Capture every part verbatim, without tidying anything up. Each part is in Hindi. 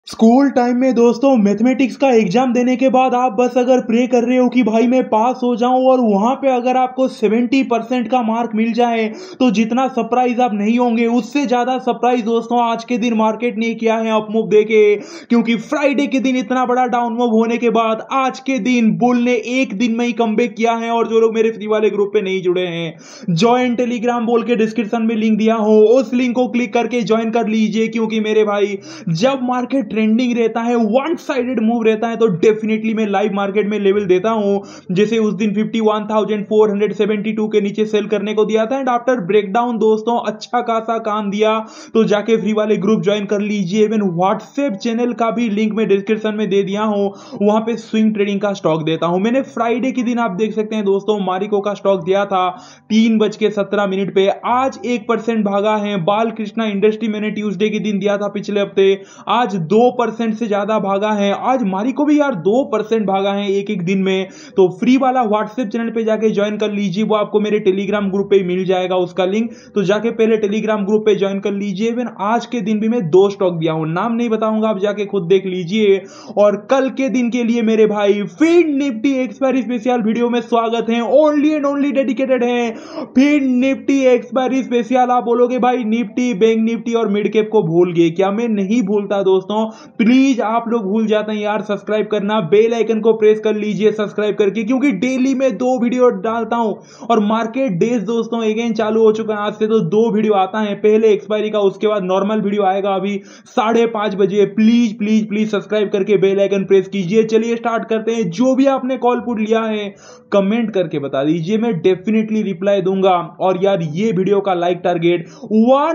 स्कूल टाइम में दोस्तों मैथमेटिक्स का एग्जाम देने के बाद आप बस अगर प्रे कर रहे हो कि भाई मैं पास हो जाऊं और वहां पे अगर आपको सत्तर परसेंट का मार्क मिल जाए तो जितना सरप्राइज आप नहीं होंगे उससे ज्यादा सरप्राइज दोस्तों आज के दिन मार्केट ने किया है अपमूव देके। क्योंकि फ्राइडे के दिन इतना बड़ा डाउन मूव होने के बाद आज के दिन बुल ने एक दिन में ही कमबैक किया है। और जो लोग मेरे फ्री वाले ग्रुप पे नहीं जुड़े हैं, ज्वाइन टेलीग्राम बोल के डिस्क्रिप्शन में लिंक दिया हो, उस लिंक को क्लिक करके ज्वाइन कर लीजिए। क्योंकि मेरे भाई जब मार्केट ट्रेंडिंग रहता है, वन साइडेड मूव रहता है, तो डेफिनेटली मैं लाइव मार्केट में लेवल देता हूं। जैसे उस दिन इक्यावन हज़ार चार सौ बहत्तर के नीचे सेल करने को दिया था एंड आफ्टर ब्रेकडाउन दोस्तों अच्छा खासा काम दिया। तो जाके फ्री वाले ग्रुप ज्वाइन कर लीजिए। इवन व्हाट्सएप चैनल का भी लिंक मैं डिस्क्रिप्शन में दे दिया हूं, वहां पे स्विंग ट्रेडिंग का स्टॉक देता हूं। मैंने फ्राइडे के दिन आप देख सकते हैं दोस्तों मारिको का स्टॉक दिया था तीन बज के सत्रह मिनट पे, आज एक परसेंट भागा है। बालकृष्णा इंडस्ट्री मैंने ट्यूसडे के दिन दिया था पिछले हफ्ते, आज दो परसेंट से ज्यादा भागा है। आज मारिको भी यार दो परसेंट भागा है एक एक दिन में। तो फ्री वाला व्हाट्सएप चैनल पे जाके ज्वाइन कर लीजिए, वो आपको मेरे टेलीग्राम ग्रुप पे मिल जाएगा उसका लिंक। तो जाके पहले टेलीग्राम ग्रुप पे ज्वाइन कर लीजिए। इवन आज के दिन भी मैं दो स्टॉक दिया हूं, नाम नहीं बताऊंगा, आप जाके खुद देख लीजिए। और कल के दिन के लिए मेरे भाई फीड निफ्टी एक्सपायरी स्पेशल वीडियो में स्वागत है। ओनली एंड ओनली डेडिकेटेड है फीड निफ्टी एक्सपायरी स्पेशल। आप बोलोगे भाई निफ्टी, बैंक निफ्टी और मिड कैप को भूल गए क्या? मैं नहीं भूलता दोस्तों, प्लीज आप लोग भूल जाते हैं यार। सब्सक्राइब करना, बेल आइकन को प्रेस कर लीजिए सब्सक्राइब करके, क्योंकि डेली में दो वीडियो डालता हूं। और मार्केट डेज दोस्तों अगेन चालू हो चुका है, आज से तो दो वीडियो आता है, पहले एक्सपायरी का, उसके बाद नॉर्मल वीडियो आएगा अभी साढ़े पांच बजे। प्लीज प्लीज प्लीज सब्सक्राइब करके बेल आइकन प्रेस कीजिए। चलिए स्टार्ट करते हैं। जो भी आपने कॉल पुट लिया है कमेंट करके बता दीजिए, मैं डेफिनेटली रिप्लाई दूंगा। और यार ये वीडियो का लाइक टारगेट एक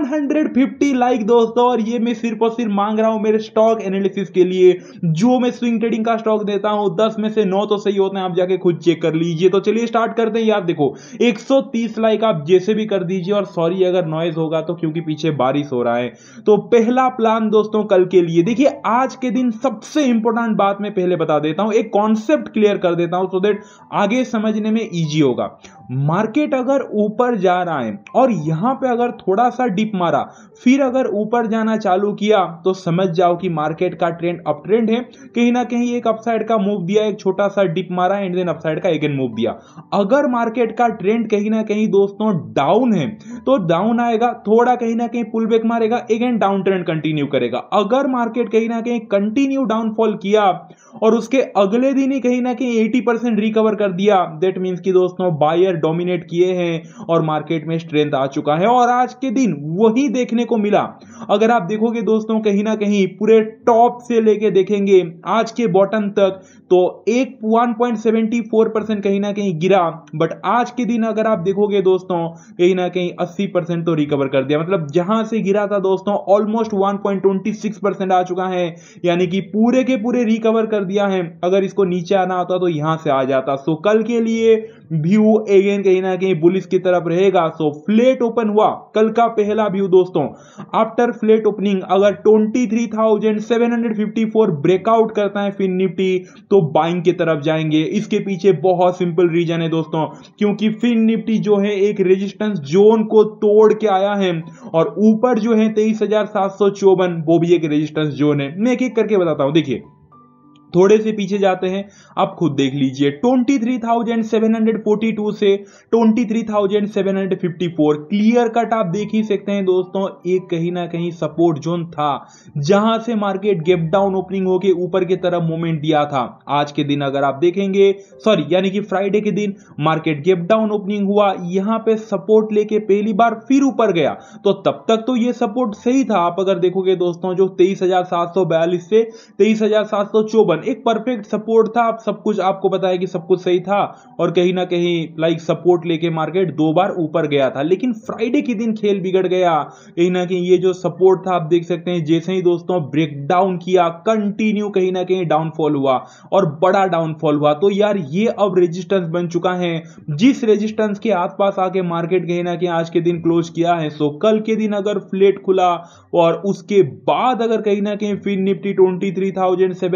सौ पचास लाइक दोस्तों, और ये मैं सिर्फ और सिर्फ मांग रहा हूं मेरे स्टॉक एनालिसिस के लिए। जो मैं स्विंग ट्रेडिंग का स्टॉक देता हूं दस में से नौ तो सही होते हैं, आप जाके खुद चेक कर लीजिए। तो चलिए स्टार्ट करते हैं। यार देखो एक सौ तीस लाइक आप जैसे भी कर दीजिए, और सॉरी अगर नॉइज होगा तो क्योंकि पीछे बारिश हो रहा है। तो पहला प्लान दोस्तों कल के लिए देखिए, आज के दिन सबसे इंपॉर्टेंट बात मैं पहले बता देता हूं, एक कॉन्सेप्ट क्लियर कर देता हूं सो दैट आगे समझने में इजी होगा। मार्केट अगर ऊपर जा रहा है और यहां पे अगर थोड़ा सा डिप मारा फिर अगर ऊपर जाना चालू किया तो समझ जाओ कि मार्केट का ट्रेंड अप ट्रेंड है। कहीं ना कहीं एक अपसाइड का मूव दिया, एक छोटा सा डिप मारा एंड देन अपसाइड का अगेन मूव दिया। अगर मार्केट का ट्रेंड कहीं ना कहीं दोस्तों डाउन है तो डाउन आएगा, थोड़ा कहीं ना कहीं पुल बैक मारेगा, अगेन डाउन ट्रेंड कंटिन्यू करेगा। अगर मार्केट कहीं ना कहीं कंटिन्यू डाउनफॉल किया और उसके अगले दिन ही कहीं ना कहीं अस्सी परसेंट रिकवर कर दिया, दैट मींस कि दोस्तों बायर डोमिनेट किए हैं और मार्केट में स्ट्रेंथ आ चुका है। और आज के दिन वही देखने को मिला। अगर आप देखोगे दोस्तों कहीं ना कहीं पूरे टॉप से लेके देखेंगे आज के बॉटम तक, तो एक एक पॉइंट सात चार परसेंट कहीं ना कहीं गिरा, बट आज के दिन अगर आप देखोगे दोस्तों कहीं ना कहीं अस्सी परसेंट तो रिकवर कर दिया। मतलब जहां से गिरा था दोस्तों ऑलमोस्ट एक पॉइंट दो छह परसेंट आ चुका है, यानी कि पूरे के पूरे रिकवर कर दिया है। अगर इसको नीचे आना होता तो यहां से आ जाता। सो कल के लिए व्यू अगेन कहीं ना कहीं बुलिश की तरफ रहेगा। सो फ्लैट ओपन हुआ कल का पहला व्यू दोस्तों, आफ्टर फ्लैट ओपनिंग अगर तेईस हज़ार सात सौ चौवन ब्रेकआउट करता है फिन निफ्टी तो बाइंग की तरफ जाएंगे। इसके पीछे बहुत सिंपल रीजन है दोस्तों, क्योंकि फिन निफ्टी जो है एक रेजिस्टेंस जोन को तोड़ के आया है और ऊपर जो है तेईस हजार सात सौ चौवन वो भी एक रेजिस्टेंस जोन है। मैं एक एक करके बताता हूं। देखिए थोड़े से पीछे जाते हैं, आप खुद देख लीजिए, तेईस हज़ार सात सौ बयालीस से तेईस हज़ार सात सौ चौवन क्लियर कट आप देख ही सकते हैं दोस्तों। एक कहीं ना कहीं सपोर्ट जोन था जहां से मार्केट गैप डाउन ओपनिंग होके ऊपर की तरफ मूवमेंट दिया था। आज के दिन अगर आप देखेंगे, सॉरी यानी कि फ्राइडे के दिन मार्केट गैप डाउन ओपनिंग हुआ, यहां पे सपोर्ट लेके पहली बार फिर ऊपर गया, तो तब तक तो ये सपोर्ट सही था। आप अगर देखोगे दोस्तों जो तेईस हज़ार सात सौ बयालीस से तेईस हज़ार सात सौ चौवन एक परफेक्ट सपोर्ट था। आप सब कुछ आपको बताया कि सब कुछ सही था और कहीं ना कहीं लाइक सपोर्ट लेके मार्केट दो बार ऊपर गया था। लेकिन फ्राइडे के दिन खेल बिगड़ गया। कहीं ना कहीं ये जो सपोर्ट था आप देख सकते हैं जैसे ही दोस्तों ब्रेक डाउन किया कंटिन्यू कहीं ना कहीं डाउनफॉल हुआ और बड़ा डाउनफॉल हुआ। तो यार ये अब रेजिस्टेंस बन चुका है, जिस रेजिस्टेंस के आसपास आके मार्केट कहीं ना कहीं आज के दिन क्लोज किया है। सो कल के दिन अगर फ्लैट खुला और उसके बाद अगर कहीं ना कहीं फिर निफ्टी तेईस हज़ार सात सौ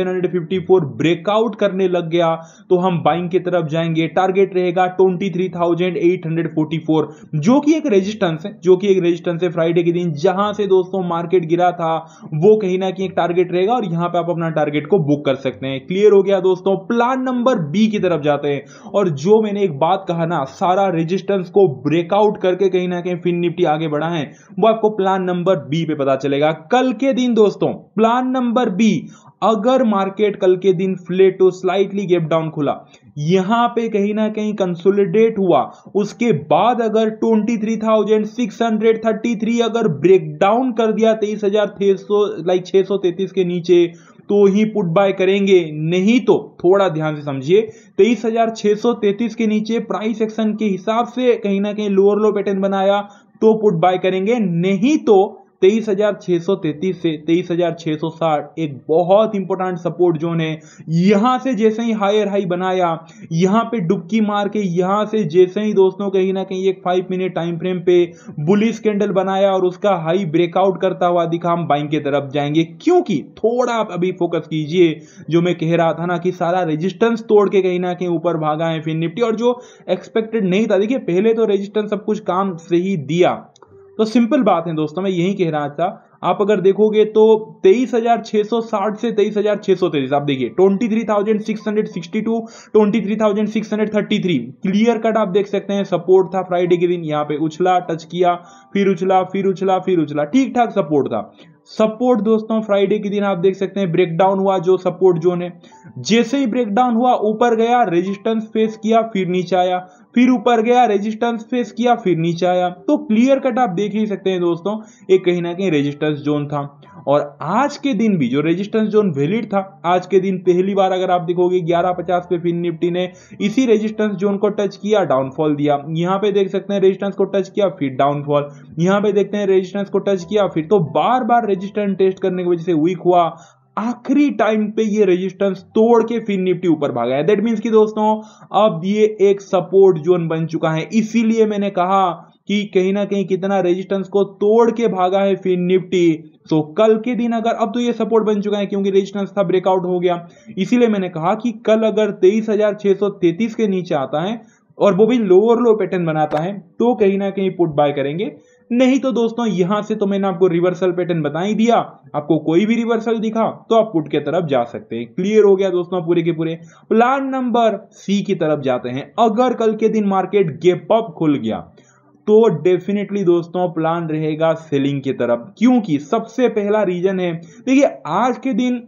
फिफ्टी फोर ब्रेकआउट करने लग गया तो हम बाइंग की तरफ जाएंगे। टारगेट रहेगा twenty three thousand eight hundred forty four, जो कि एक रेजिस्टेंस है, जो कि एक रेजिस्टेंस है फ्राइडे के दिन जहां से दोस्तों मार्केट गिरा था, वो कहीं ना कहीं एक टारगेट रहेगा और यहां पे आप अपना टारगेट को बुक कर सकते हैं। क्लियर हो गया दोस्तों। प्लान नंबर बी की तरफ जाते हैं और जो मैंने एक बात कहा ना, सारा रेजिस्टेंस को ब्रेकआउट करके कहीं ना कहीं फिन निफ्टी आगे बढ़ा है, वो आपको प्लान नंबर बी पे पता चलेगा कल के दिन दोस्तों। प्लान नंबर बी, अगर मार्केट कल के दिन flat to slightly gap down खुला, यहां पे कहीं ना कहीं कंसोलिडेट हुआ, उसके बाद अगर twenty three thousand six hundred thirty three अगर ब्रेक डाउन कर दिया तेईस हजार छह सौ लाइक छह सौ तैतीस के नीचे, तो ही पुट बाय करेंगे। नहीं तो थोड़ा ध्यान से समझिए, तेईस हजार छह सौ तैतीस के नीचे प्राइस एक्शन के हिसाब से कहीं ना कहीं लोअर लो पैटर्न बनाया तो पुट बाय करेंगे। नहीं तो तेईस हजार छह सौ तैतीस से तेईस हजार छह सौ साठ एक बहुत इंपॉर्टेंट सपोर्ट जोन है। यहां से जैसे ही हायर हाई बनाया, यहां पे डुबकी मार के यहां से जैसे ही दोस्तों कहीं ना कहीं एक फाइव मिनट टाइम फ्रेम पे बुलिश कैंडल बनाया और उसका हाई ब्रेकआउट करता हुआ दिखा, हम बाइंग की तरफ जाएंगे। क्योंकि थोड़ा आप अभी फोकस कीजिए, जो मैं कह रहा था ना कि सारा रेजिस्टेंस तोड़ के कहीं ना कहीं ऊपर भागा है फिन निफ्टी, और जो एक्सपेक्टेड नहीं था। देखिए पहले तो रेजिस्टेंस सब कुछ काम से ही दिया, तो सिंपल बात है दोस्तों, मैं यही कह रहा था। आप अगर देखोगे तो तेईस हजार छह सौ साठ से तेईस हजार छह सौ तैतीस, आप देखिए twenty three thousand six hundred sixty two, twenty three thousand six hundred thirty three clear cut आप देख सकते हैं सपोर्ट था फ्राइडे के दिन। यहां पे उछला, टच किया, फिर उछला, फिर उछला, फिर उछला, ठीक ठाक सपोर्ट था। सपोर्ट दोस्तों फ्राइडे के दिन आप देख सकते हैं ब्रेकडाउन हुआ, जो सपोर्ट जोन है जैसे ही ब्रेकडाउन हुआ ऊपर गया, रेजिस्टेंस फेस किया, फिर नीचे आया, फिर ऊपर गया, रेजिस्टेंस फेस किया, फिर नीचे आया। तो क्लियर कट आप देख ही सकते हैं दोस्तों, एक कहीं ना कहीं रेजिस्टेंस जोन था। और आज के दिन भी जो रेजिस्टेंस जोन वैलिड था, आज के दिन पहली बार अगर आप देखोगे ग्यारह पचास पे फिन निफ्टी ने इसी रेजिस्टेंस जोन को टच किया, डाउनफॉल दिया। यहां पे देख सकते हैं रेजिस्टेंस को टच किया, फिर डाउनफॉल, यहां पे देखते हैं रेजिस्टेंस को टच किया, फिर तो बार बार रेजिस्टेंस टेस्ट करने की वजह से वीक हुआ। आखिरी टाइम पे ये रेजिस्टेंस तोड़ के फिन निफ्टी ऊपर भागा है। दैट मींस कि दोस्तों अब ये एक सपोर्ट जोन बन चुका है। इसीलिए मैंने कहा कि कहीं ना कहीं कितना रेजिस्टेंस को तोड़ के भागा है फिन निफ्टी। तो कल के दिन अगर, अब तो ये सपोर्ट बन चुका है क्योंकि रेजिस्टेंस था, ब्रेकआउट हो गया। इसीलिए मैंने कहा कि कल अगर तेईस हजार छह सौ तैतीस के नीचे आता है और वो भी लोअर लो पैटर्न बनाता है, तो कहीं ना कहीं पुट बाय करेंगे। नहीं तो दोस्तों यहां से तो मैंने आपको रिवर्सल पैटर्न बता ही दिया, आपको कोई भी रिवर्सल दिखा तो आप पुट के तरफ जा सकते हैं। क्लियर हो गया दोस्तों पूरे के पूरे। प्लान नंबर सी की तरफ जाते हैं। अगर कल के दिन मार्केट गैप अप खुल गया तो डेफिनेटली दोस्तों प्लान रहेगा सेलिंग की तरफ, क्योंकि सबसे पहला रीजन है, देखिए आज के दिन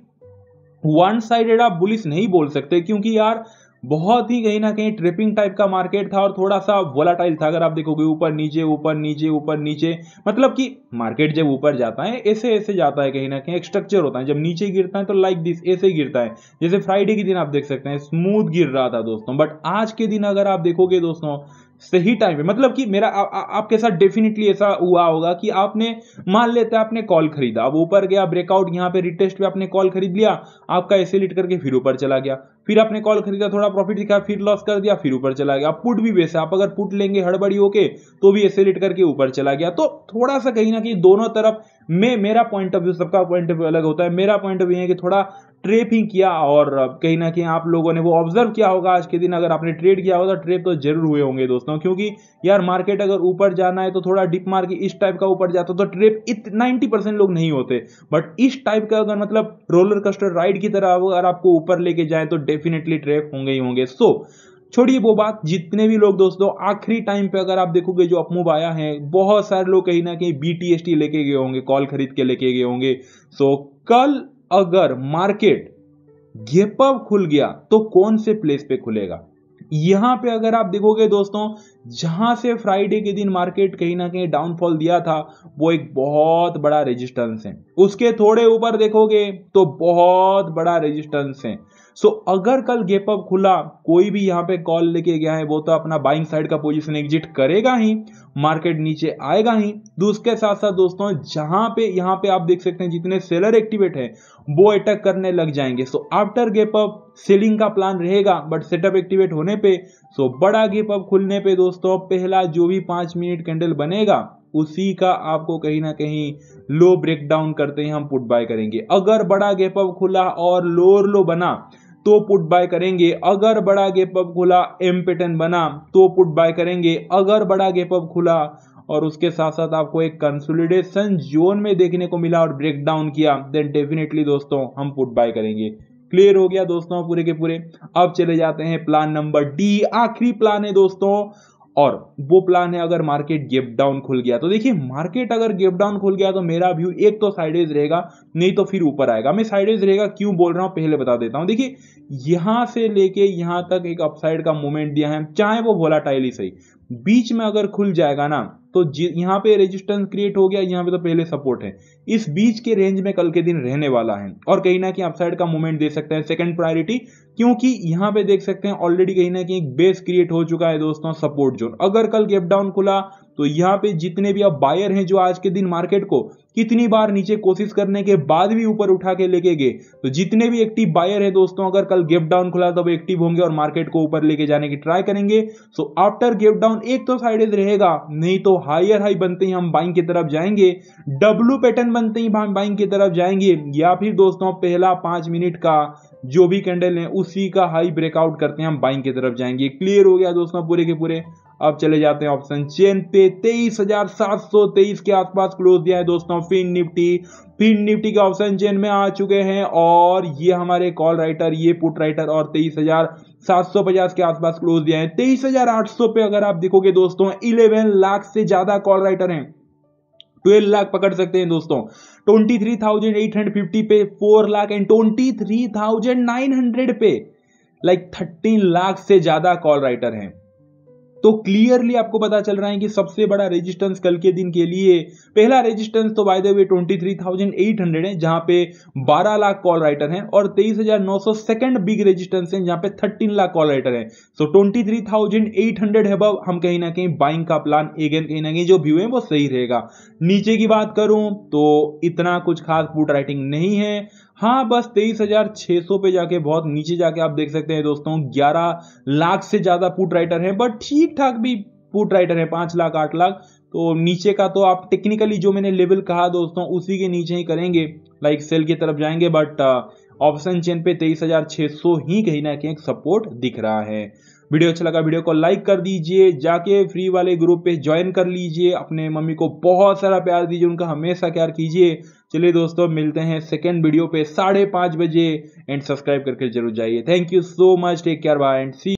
वन साइडेड आप बुलिश नहीं बोल सकते, क्योंकि यार बहुत ही कहीं ना कहीं ट्रिपिंग टाइप का मार्केट था और थोड़ा सा वोलाटाइल था। अगर आप देखोगे ऊपर नीचे ऊपर नीचे ऊपर नीचे, मतलब कि मार्केट जब ऊपर जाता है ऐसे ऐसे जाता है, कहीं ना कहीं एक स्ट्रक्चर होता है। जब नीचे गिरता है तो लाइक दिस ऐसे गिरता है, जैसे फ्राइडे के दिन आप देख सकते हैं स्मूथ गिर रहा था दोस्तों। बट आज के दिन अगर आप देखोगे दोस्तों सही टाइम पे, मतलब कि मेरा आ, आ, आपके साथ डेफिनेटली ऐसा हुआ होगा कि आपने मान लेते हैं आपने कॉल खरीदा, अब ऊपर गया ब्रेकआउट, यहां पे रिटेस्ट पे आपने कॉल खरीद लिया, आपका ऐसे लिट करके फिर ऊपर चला गया, फिर आपने कॉल खरीदा, थोड़ा प्रॉफिट दिखा, फिर लॉस कर दिया, फिर ऊपर चला गया। पुट भी वैसे, आप अगर पुट लेंगे हड़बड़ी होके तो भी ऐसे लिट करके ऊपर चला गया। तो थोड़ा सा कहीं ना कहीं दोनों तरफ में, मेरा पॉइंट ऑफ व्यू, सबका पॉइंट ऑफ व्यू अलग होता है, मेरा पॉइंट ऑफ व्यू है कि थोड़ा ट्रेपिंग किया और कहीं ना कहीं आप लोगों ने वो ऑब्जर्व किया होगा आज के दिन। अगर आपने ट्रेड किया होगा तो ट्रेप तो जरूर हुए होंगे दोस्तों, क्योंकि यार मार्केट अगर ऊपर जाना है तो थोड़ा डिप मार के इस टाइप का ऊपर जाता तो ट्रेप इत नाइंटी परसेंट लोग नहीं होते। बट इस टाइप का अगर मतलब रोलर कोस्टर राइड की तरह अगर आपको ऊपर लेके जाए तो डेफिनेटली ट्रेप होंगे ही होंगे। सो छोड़िए वो बात, जितने भी लोग दोस्तों आखिरी टाइम पे अगर आप देखोगे जो अपमूव आया है, बहुत सारे लोग कहीं ना कहीं बीटीएसटी लेके गए होंगे, कॉल खरीद के लेके गए होंगे। सो कल अगर मार्केट गैप अप खुल गया तो कौन से प्लेस पे खुलेगा, यहां पे अगर आप देखोगे दोस्तों, जहां से फ्राइडे के दिन मार्केट कहीं ना कहीं डाउनफॉल दिया था वो एक बहुत बड़ा रेजिस्टेंस है, उसके थोड़े ऊपर देखोगे तो बहुत बड़ा रेजिस्टेंस है। सो so, अगर कल गैप अप खुला, कोई भी यहां पे कॉल लेके गया है वो तो अपना बाइंग साइड का पोजीशन एग्जिट करेगा ही, मार्केट नीचे आएगा ही। दूसरे साथ साथ दोस्तों जहां पे यहां पे आप देख सकते हैं जितने सेलर एक्टिवेट है वो अटैक करने लग जाएंगे। So after gap up selling का प्लान रहेगा, बट सेटअप एक्टिवेट होने पे, सो बड़ा गैप अप खुलने पे दोस्तों पहला जो भी पांच मिनट कैंडल बनेगा उसी का आपको कहीं ना कहीं लो ब्रेक डाउन करते ही हम पुट बाय करेंगे। अगर बड़ा गैप अप खुला और लोअर लो बना तो पुट बाय करेंगे। अगर बड़ा गैप अप खुला एम पैटर्न बना तो पुट बाय करेंगे। अगर बड़ा गैप अप खुला और उसके साथ साथ आपको एक कंसोलिडेशन जोन में देखने को मिला और ब्रेक डाउन किया, देन डेफिनेटली दोस्तों हम पुट बाय करेंगे। क्लियर हो गया दोस्तों पूरे के पूरे। अब चले जाते हैं प्लान नंबर डी, आखिरी प्लान है दोस्तों, और वो प्लान है अगर मार्केट गैप डाउन खुल गया तो। देखिए मार्केट अगर गैप डाउन खुल गया तो मेरा व्यू एक तो साइडवेज रहेगा, नहीं तो फिर ऊपर आएगा। मैं साइडवेज रहेगा क्यों बोल रहा हूं पहले बता देता हूं। देखिए यहां से लेके यहां तक एक अपसाइड का मूवमेंट दिया है, चाहे वो वोलाटाइल ही सही, बीच में अगर खुल जाएगा ना तो यहां पे रेजिस्टेंस क्रिएट हो गया, यहां पे तो पहले सपोर्ट है, इस बीच के रेंज में कल के दिन रहने वाला है और कहीं ना कहीं अपसाइड का मूवमेंट दे सकते हैं सेकंड प्रायोरिटी, क्योंकि यहां पे देख सकते हैं ऑलरेडी कहीं ना कहीं एक बेस क्रिएट हो चुका है दोस्तों सपोर्ट जोन। अगर कल गैप डाउन खुला तो यहां पे जितने भी अब बायर हैं जो आज के दिन मार्केट को कितनी बार नीचे कोशिश करने के बाद भी ऊपर उठा के लेके गए, तो जितने भी एक्टिव बायर हैं दोस्तों अगर कल गैप डाउन खुला तब एक्टिव होंगे और मार्केट को ऊपर लेके जाने की ट्राई करेंगे। सो आफ्टर गैप डाउन एक तो साइडेज रहेगा, नहीं तो हायर हाई बनते ही हम बाइंग की तरफ जाएंगे, डब्ल्यू पैटर्न बनते ही हम बाइंग की तरफ जाएंगे, या फिर दोस्तों पहला पांच मिनट का जो भी कैंडल है उसी का हाई ब्रेकआउट करते हैं हम बाइंग की तरफ जाएंगे। क्लियर हो गया दोस्तों पूरे के पूरे। अब चले जाते हैं ऑप्शन चेन पे, तेईस हजार सात सौ तेईस के आसपास क्लोज दिया है दोस्तों फिन निफ्टी। फिन निफ्टी के ऑप्शन चेन में आ चुके हैं और ये हमारे कॉल राइटर, ये पुट राइटर और तेईस हजार सात सौ पचास के आसपास क्लोज दिया है। तेईस हजार आठ सौ पे अगर आप देखोगे दोस्तों ग्यारह लाख से ज्यादा कॉल राइटर हैं, बारह लाख पकड़ सकते हैं दोस्तों। तेईस हजार आठ सौ पचास पे चार लाख एंड तेईस हजार नौ सौ पे लाइक तेरह लाख से ज्यादा कॉल राइटर हैं। तो क्लियरली आपको पता चल रहा है कि सबसे बड़ा रेजिस्टेंस कल के दिन के लिए, पहला रेजिस्टेंस तो बाय द वे तेईस हजार आठ सौ है जहां पे बारह लाख कॉल राइटर हैं, और तेईस हजार नौ सौ सेकंड बिग रेजिस्टेंस है जहां पे तेरह लाख कॉल राइटर हैं। सो तेईस हजार आठ सौ है अब हम कहीं ना कहीं बाइंग का प्लान अगेन कहीं ना कहीं जो व्यू है वो सही रहेगा। नीचे की बात करूं तो इतना कुछ खास पुट राइटिंग नहीं है, हाँ बस तेईस हजार छह सौ पे जाके बहुत नीचे जाके आप देख सकते हैं दोस्तों ग्यारह लाख से ज्यादा पुट राइटर है, बट ठीक ठाक भी पुट राइटर है, पांच लाख आठ लाख। तो नीचे का तो आप टेक्निकली जो मैंने लेवल कहा दोस्तों उसी के नीचे ही करेंगे, लाइक सेल की तरफ जाएंगे, बट ऑप्शन चेन पे तेईस हजार छह सौ ही कहीं ना कहीं एक सपोर्ट दिख रहा है। वीडियो अच्छा लगा वीडियो को लाइक कर दीजिए, जाके फ्री वाले ग्रुप पे ज्वाइन कर लीजिए, अपने मम्मी को बहुत सारा प्यार दीजिए, उनका हमेशा प्यार कीजिए। चलिए दोस्तों मिलते हैं सेकेंड वीडियो पे साढ़े पांच बजे, एंड सब्सक्राइब करके जरूर जाइए। Thank you so much, take care bye and C.